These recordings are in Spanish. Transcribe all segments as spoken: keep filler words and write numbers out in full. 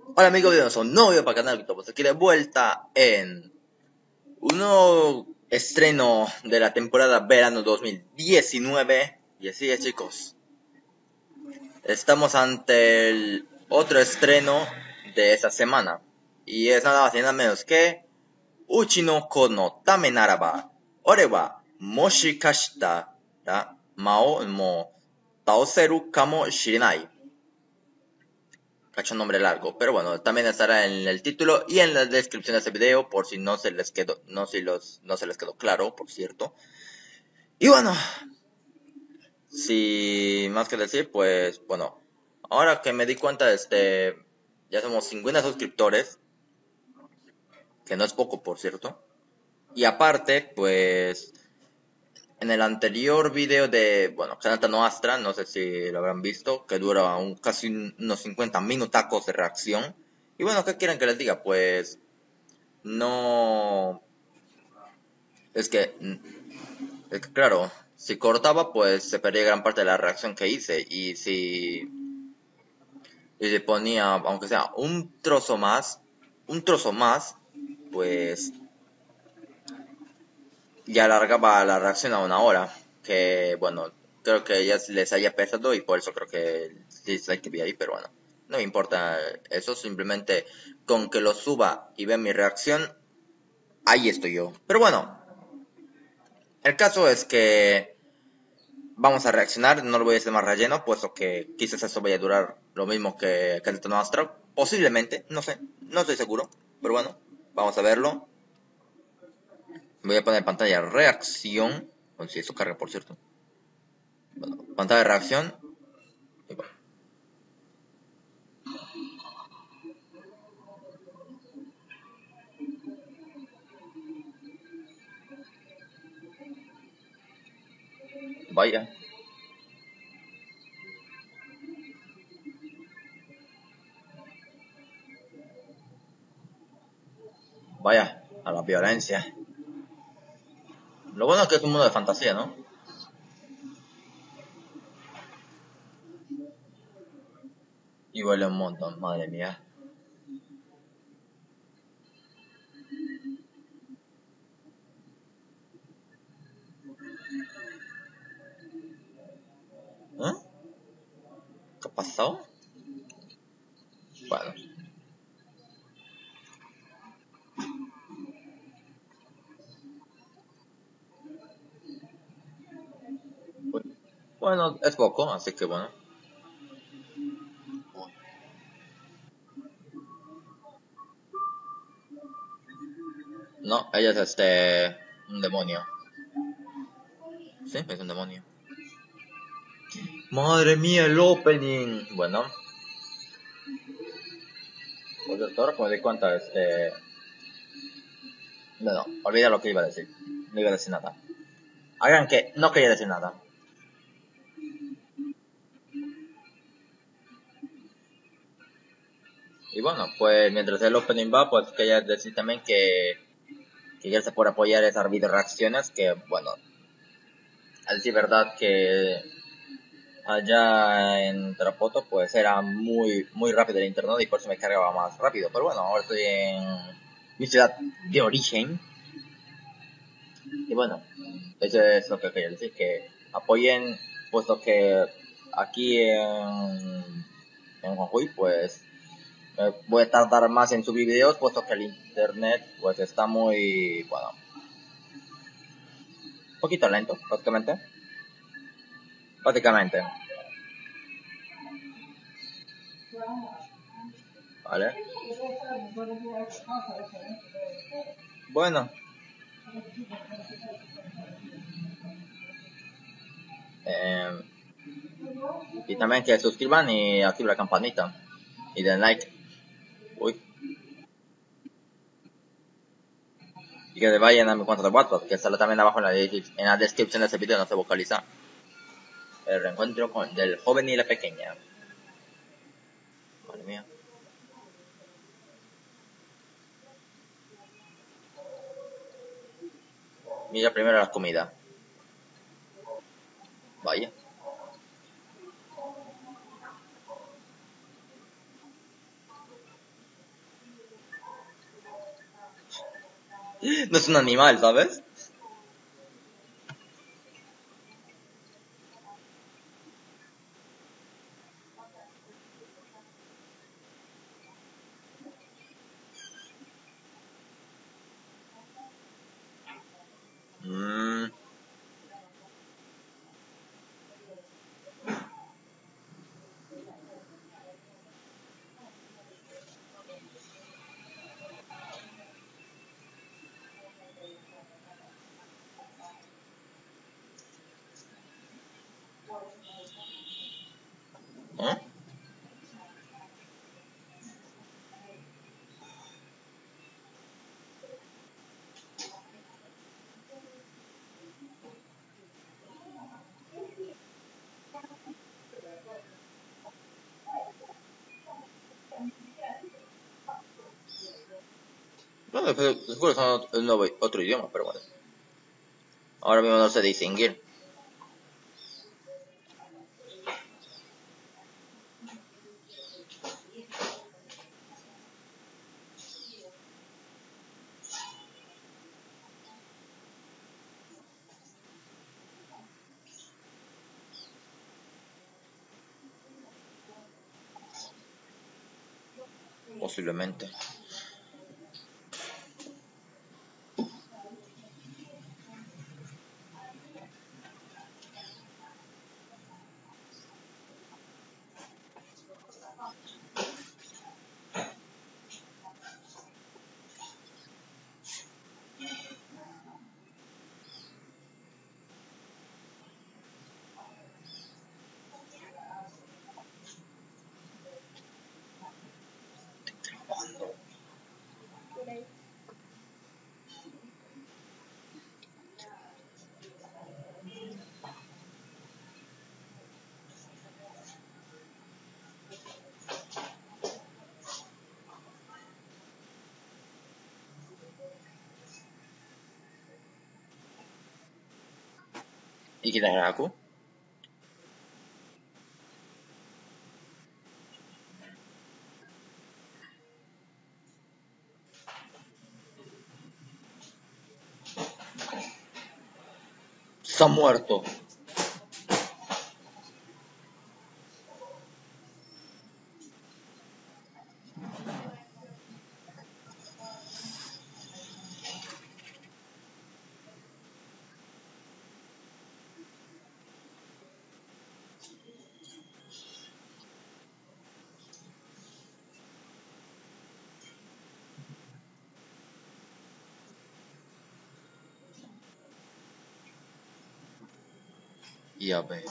Hola amigos, bienvenidos a un nuevo video para el canal. Estamos aquí de vuelta en un nuevo estreno de la temporada verano dos mil diecinueve. Y así es, chicos, estamos ante el otro estreno de esta semana. Y es nada más y nada menos que Uchi no Kono Tame Naraba Ore wa Moshikashita ra Mao mo Taoseru Kamo Shirenai. Cacho un nombre largo, pero bueno, también estará en el título y en la descripción de este video por si no se les quedó, no si los, no se les quedó claro, por cierto. Y bueno, sin más que decir, pues bueno, ahora que me di cuenta, este, ya somos cincuenta suscriptores, que no es poco, por cierto. Y aparte, pues en el anterior video de, bueno, Kanata no Astra, no sé si lo habrán visto, que dura un, casi unos cincuenta minutacos de reacción. Y bueno, ¿qué quieren que les diga? Pues no, es que, es que claro, si cortaba pues se perdía gran parte de la reacción que hice. Y si, y si ponía, aunque sea un trozo más, un trozo más, pues ya alargaba la reacción a una hora. Que bueno, creo que ya les haya pesado y por eso creo que el dislike que vi ahí, pero bueno, no me importa eso, simplemente con que lo suba y vean mi reacción, ahí estoy yo. Pero bueno, el caso es que vamos a reaccionar, no lo voy a hacer más relleno, puesto que quizás eso vaya a durar lo mismo que Kanata no Astra. Posiblemente, no sé, no estoy seguro. Pero bueno, vamos a verlo. Voy a poner en pantalla reacción. Bueno, si eso carga, por cierto. Bueno, pantalla de reacción. Y bueno. Vaya. Vaya, a la violencia. Lo bueno es que es un mundo de fantasía, ¿no? Y huele un montón, madre mía. ¿Eh? ¿Qué pasó? Bueno. Bueno, es poco, así que bueno. No, ella es este... un demonio. Sí, es un demonio. Madre mía, el opening. Bueno, pues ahora que me di cuenta, este... No, no, olvida lo que iba a decir. No iba a decir nada. Hagan que no quería decir nada. Y bueno, pues mientras el opening va, pues quería decir también que, que gracias por apoyar esas video reacciones, que bueno, al decir verdad que allá en Tarapoto pues era muy muy rápido el internet y por eso me cargaba más rápido. Pero bueno, ahora estoy en mi ciudad de origen. Y bueno, eso es lo que quería decir, que apoyen, puesto que aquí en, en Jujuy pues eh, voy a tardar más en subir videos, puesto que el internet pues está muy, bueno, un poquito lento, prácticamente. Prácticamente. ¿Vale? Bueno. Eh, y también que suscriban y activen la campanita. Y den like. Uy. Y que vayan a mi cuenta de WhatsApp, que sale también abajo en la, en la descripción de este video, no se vocaliza. El reencuentro con, del joven y la pequeña. Madre mía. Mira primero la comida. Vaya. No es un animal, ¿sabes? Mm, ¿eh? Bueno, después, después son otro, nuevo- otro idioma, pero bueno. Ahora mismo no sé distinguir. Posiblemente. ¿Y quién era Aku? Está muerto. Ya veo.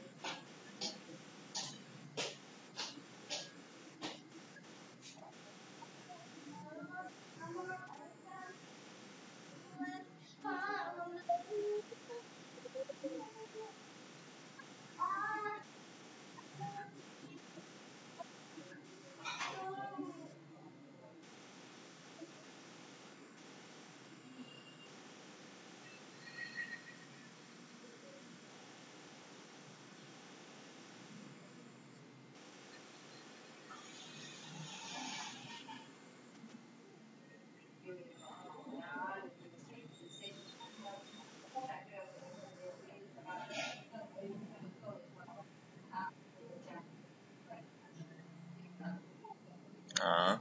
Ah,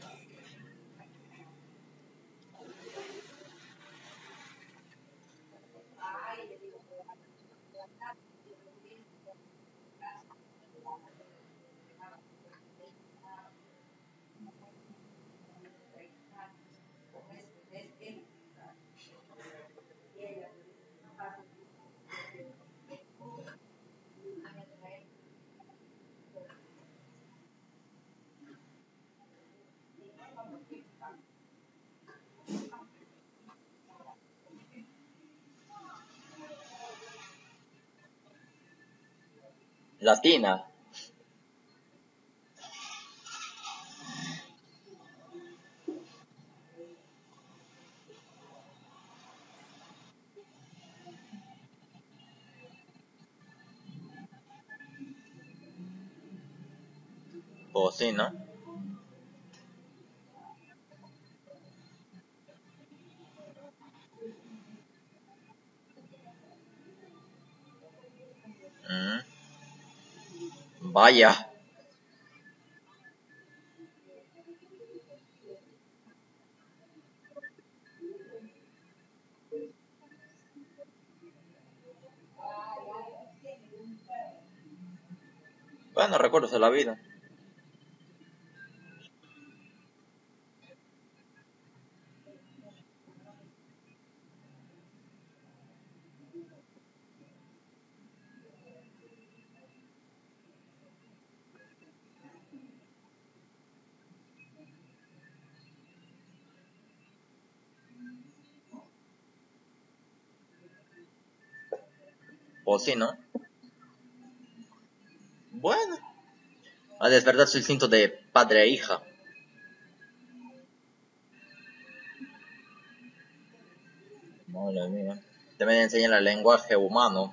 latina. Pues sí, ¿no? Mm, vaya. Bueno, recuerdos de la vida. Pues sí, ¿no? Bueno. A despertar su instinto de padre e hija. Madre mía. También enseñan el lenguaje humano.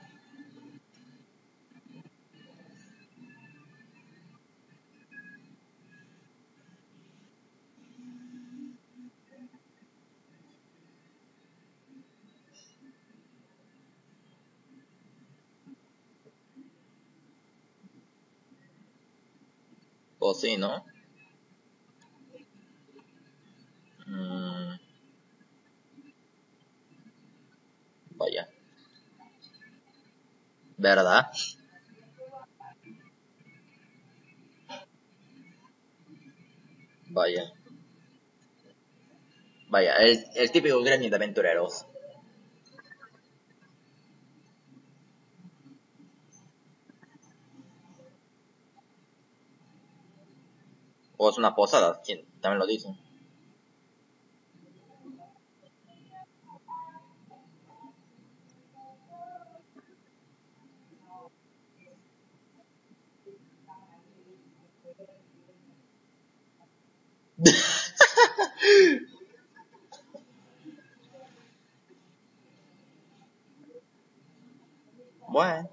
Pues sí, ¿no? Mm, vaya. ¿Verdad? Vaya. Vaya, el, el típico gremio de aventureros. O es una posada, quien también lo dice. Bueno,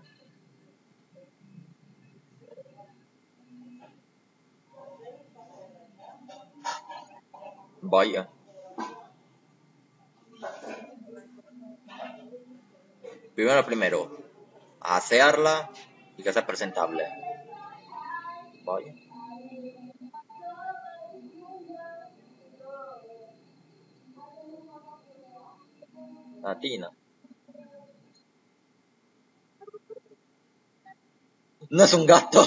vaya. Primero, primero, asearla y que sea presentable. Vaya. A ti, ¿no? No es un gato.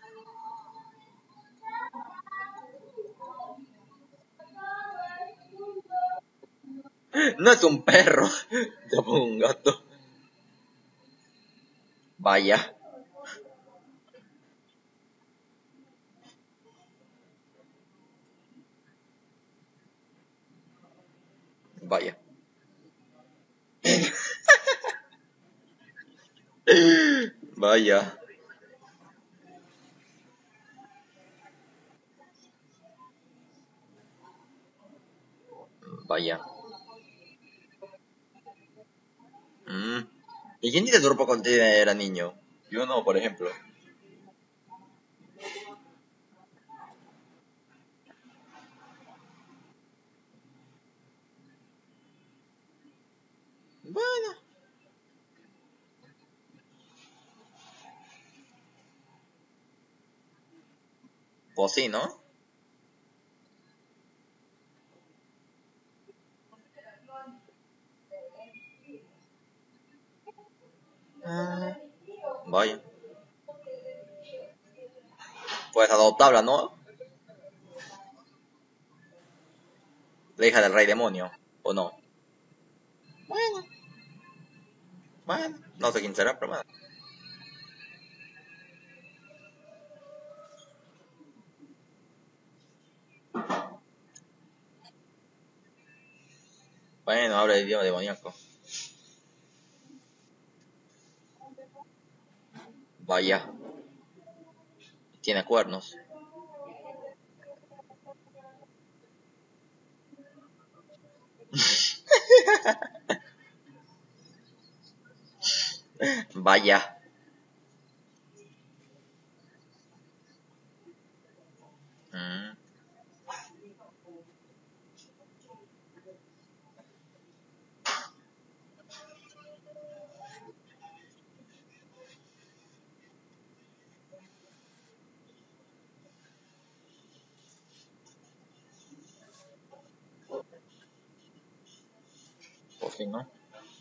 No es un perro. Yo pongo un gato. Vaya. Vaya. Vaya. Vaya. Mm. ¿Y quién dice grupo cuando era niño? Yo no, por ejemplo. Bueno, pues sí, ¿no? Ah, vaya. Pues adoptarla, ¿no? La hija del rey demonio. ¿O no? Bueno, bueno. No sé quién será, pero bueno. Bueno, habla de idioma demoníaco. Vaya. Tiene cuernos. Vaya. Mm, por fin, ¿no?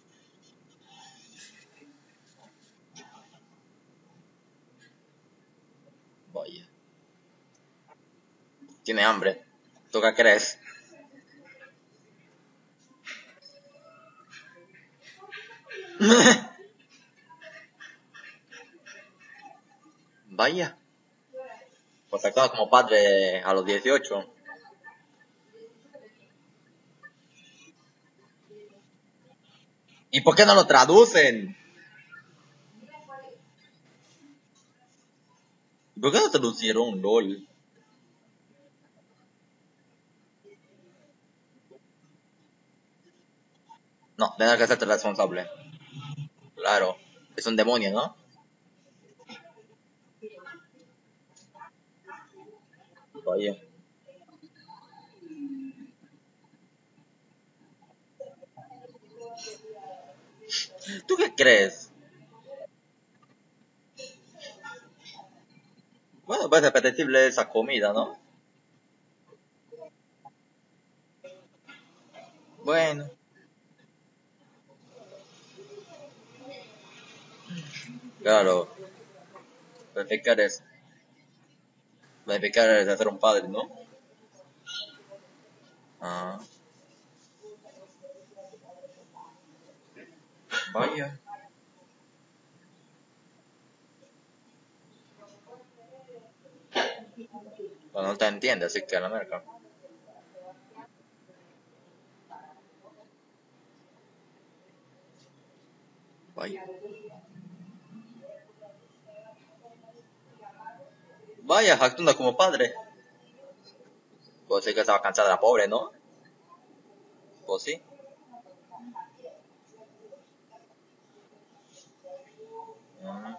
Vaya. Tiene hambre. ¿Tú qué crees? Vaya. Pues actúa como padre a los dieciocho. ¿Y por qué no lo traducen? ¿Por qué no traducieron LOL? No, tienes que hacerte responsable. Claro. Es un demonio, ¿no? Vaya. ¿Tú qué crees? Bueno, pues apetecible esa comida, ¿no? Bueno, claro. Verificar es, verificar es hacer un padre, ¿no? Ah, vaya. Bueno, no te entiende, así que a la merca. Vaya. Vaya, actúa como padre. Pues sí que estaba cansada la pobre, ¿no? Pues sí. Mm,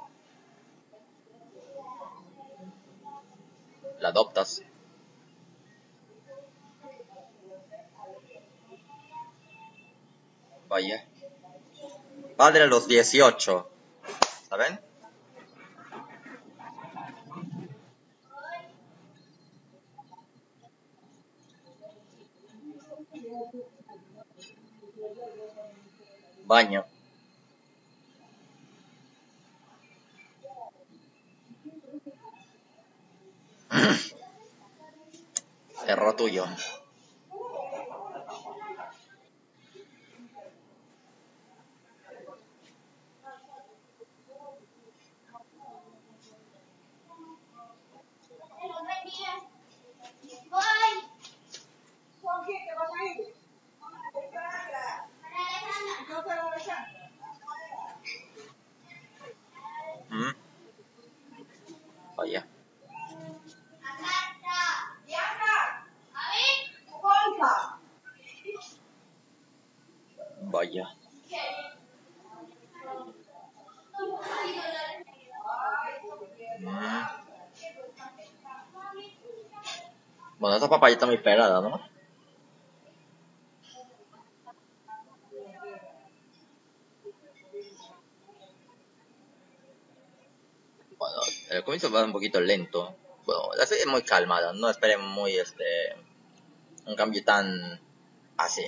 la adoptas. Vaya. Padre a los dieciocho. ¿Saben? Baño. Error tuyo. Mm, vaya. Vaya. Mm. Bueno, esa papaya está muy pelada, ¿no? Bueno, el comienzo va un poquito lento. Bueno, la serie es muy calmada, no esperen muy este un cambio tan así.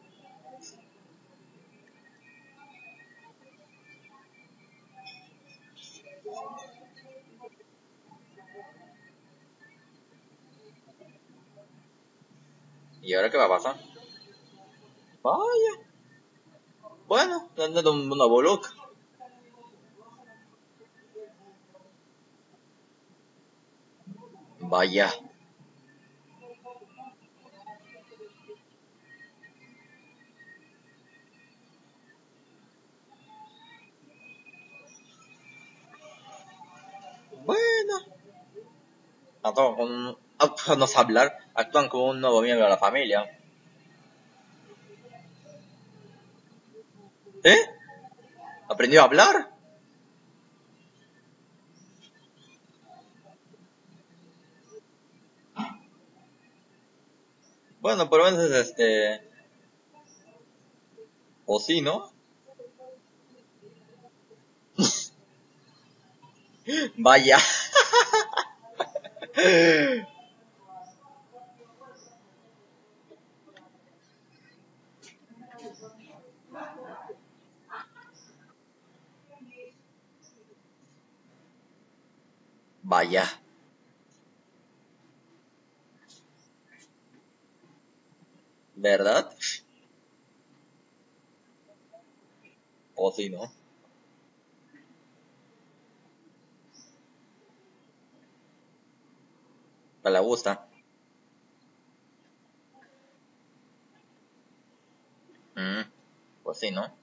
¿Y ahora qué va a pasar? Vaya. Bueno, no un nuevo look. Vaya. Bueno. Actúan con un, actúan, no sé hablar, actúan como un nuevo miembro de la familia. ¿Eh? ¿Aprendió a hablar? Bueno, por lo menos es este... O sí, ¿no? Vaya. Vaya, ¿verdad? O si no, me la gusta. Mm, pues sí, ¿no?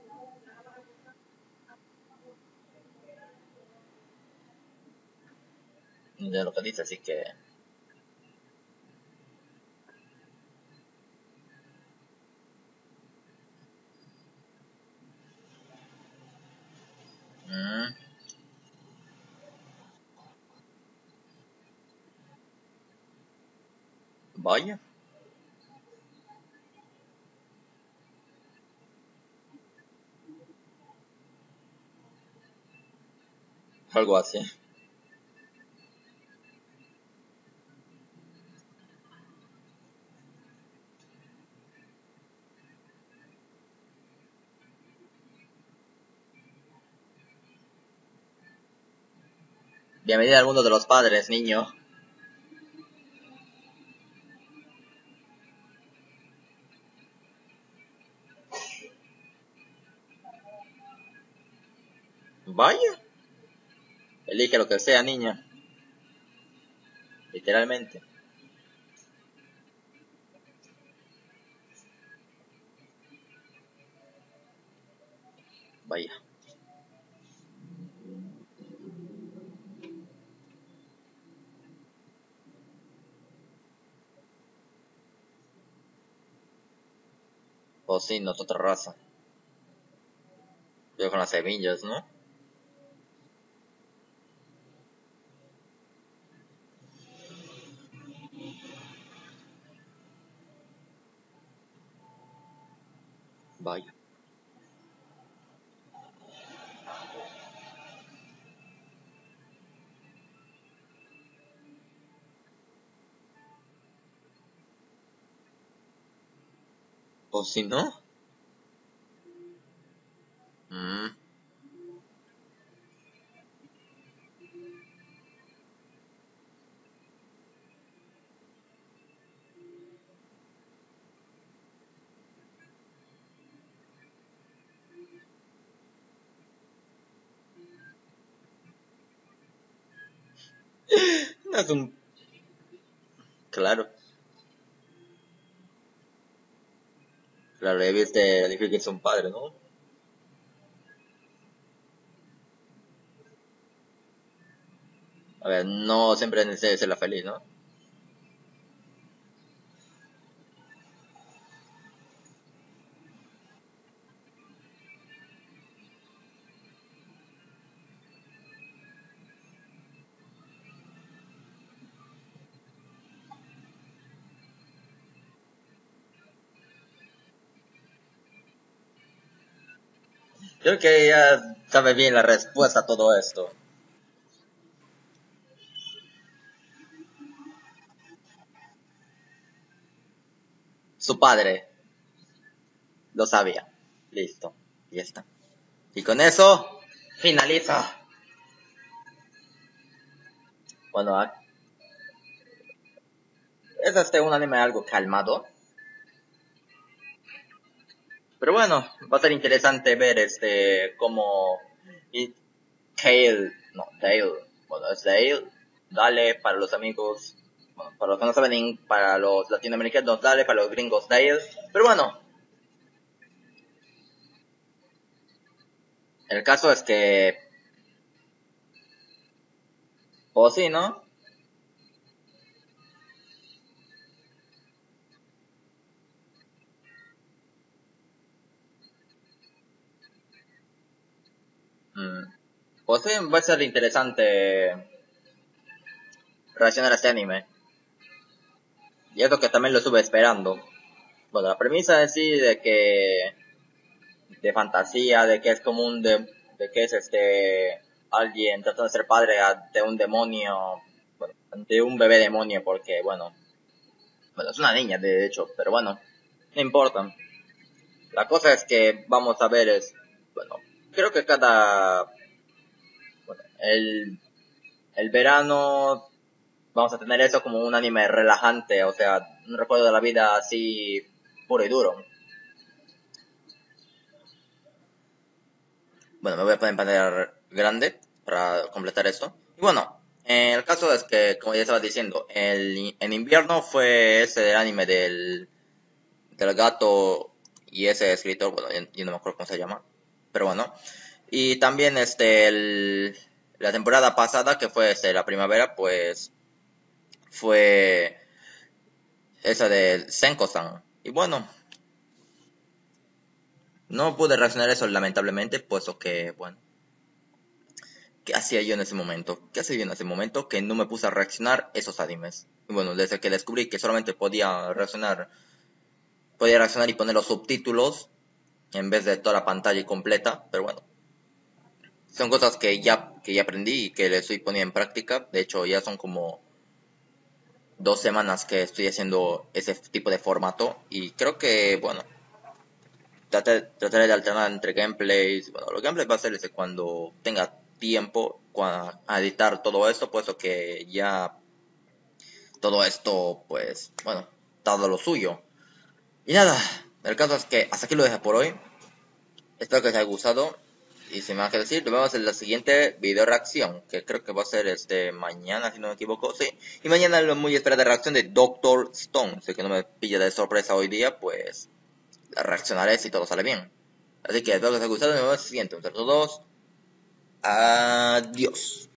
De lo que dice, así que... Mm, vaya, algo así. Bienvenido al mundo de los padres, niño. Vaya, elige lo que sea, niña. Literalmente. Vaya. O sí, no es otra raza. Yo con las semillas, ¿no? Vaya. O si no. Mm, no es un... Claro. Claro, ya viste, dije que es un padre, ¿no? A ver, no siempre necesita ser la feliz, ¿no? Creo que ella sabe bien la respuesta a todo esto. Su padre lo sabía. Listo. Ya está. Y con eso finaliza. Bueno, ah, es este un anime algo calmado. Pero bueno, va a ser interesante ver este cómo y Dale, no, Dale, bueno, es Dale, dale para los amigos, bueno, para los que no saben, para los latinoamericanos, dale, para los gringos, Dale. Pero bueno, el caso es que, pues sí, ¿no? Mm, pues sí, va a ser interesante reaccionar a este anime. Y es lo que también lo estuve esperando. Bueno, la premisa es sí de que de fantasía, de que es como un de, de que es este alguien tratando de ser padre de un demonio, bueno, de un bebé demonio, porque bueno, bueno, es una niña de hecho, pero bueno, no importa. La cosa es que vamos a ver es, bueno, creo que cada, bueno, el, el verano vamos a tener eso como un anime relajante, o sea, un recuerdo de la vida así puro y duro. Bueno, me voy a poner en pantalla grande para completar esto. Y bueno, eh, el caso es que, como ya estaba diciendo, el, en invierno fue ese anime del, del gato y ese escritor, bueno, yo, yo no me acuerdo cómo se llama, pero bueno. Y también este, el, la temporada pasada, que fue este, la primavera, pues fue esa de Senko-san. Y bueno, no pude reaccionar a eso lamentablemente, puesto que, bueno, ¿qué hacía yo en ese momento? ¿Qué hacía yo en ese momento que no me puse a reaccionar esos animes? Y bueno, desde que descubrí que solamente podía reaccionar, podía reaccionar y poner los subtítulos en vez de toda la pantalla completa, pero bueno, son cosas que ya, que ya aprendí y que le estoy poniendo en práctica. De hecho, ya son como dos semanas que estoy haciendo ese tipo de formato y creo que, bueno, trataré, trataré de alternar entre gameplays. Bueno, los gameplays va a ser ese cuando tenga tiempo a editar todo esto, puesto que ya todo esto, pues, bueno, todo lo suyo. Y nada, el caso es que hasta aquí lo dejo por hoy. Espero que os haya gustado. Y sin más que decir, nos vemos en la siguiente video reacción, que creo que va a ser este mañana, si no me equivoco, sí. Y mañana lo muy esperada reacción de Doctor Stone. Así que no me pille de sorpresa hoy día, pues la reaccionaré si todo sale bien. Así que espero que os haya gustado y nos vemos en el siguiente. Un saludo a todos. Adiós.